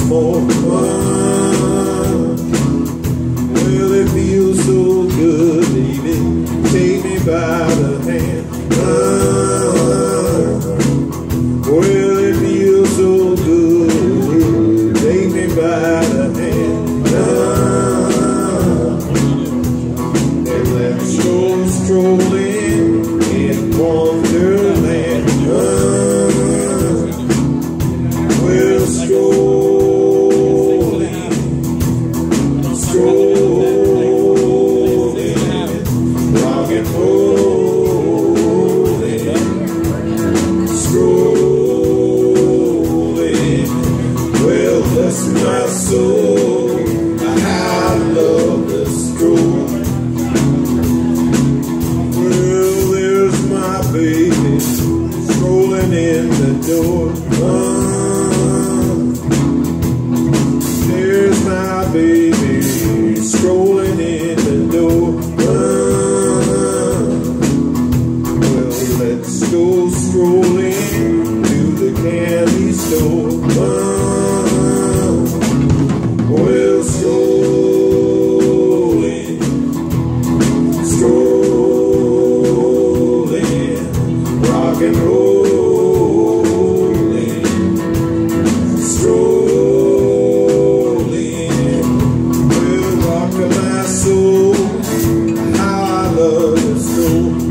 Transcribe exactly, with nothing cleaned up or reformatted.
more fun. Well, it feels so good, baby. Take me by the hand. Well, it feels so good. Take me by the hand. And let's go strolling in Wonderland. We're strolling, strolling, rock and rolling, strolling. Well, bless my soul, I love the stroll. Well, there's my baby strolling in the door. There's my baby strolling in the door. Well, let's go strolling to the candy store. Well, strolling, strolling, rock and rolling, strolling. Well, rock my soul, how I love the stroll.